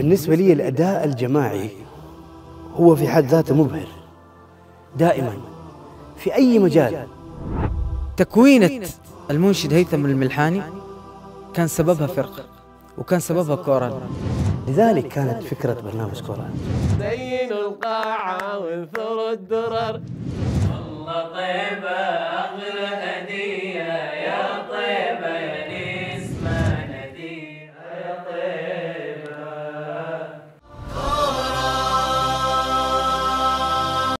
بالنسبة لي الأداء الجماعي هو في حد ذاته مبهر دائما في أي مجال. تكوينة المنشد هيثم الملحاني كان سببها فرقة وكان سببها كورال، لذلك كانت فكرة برنامج كورال. زينوا القاعة وانثروا الدرر، والله طيبة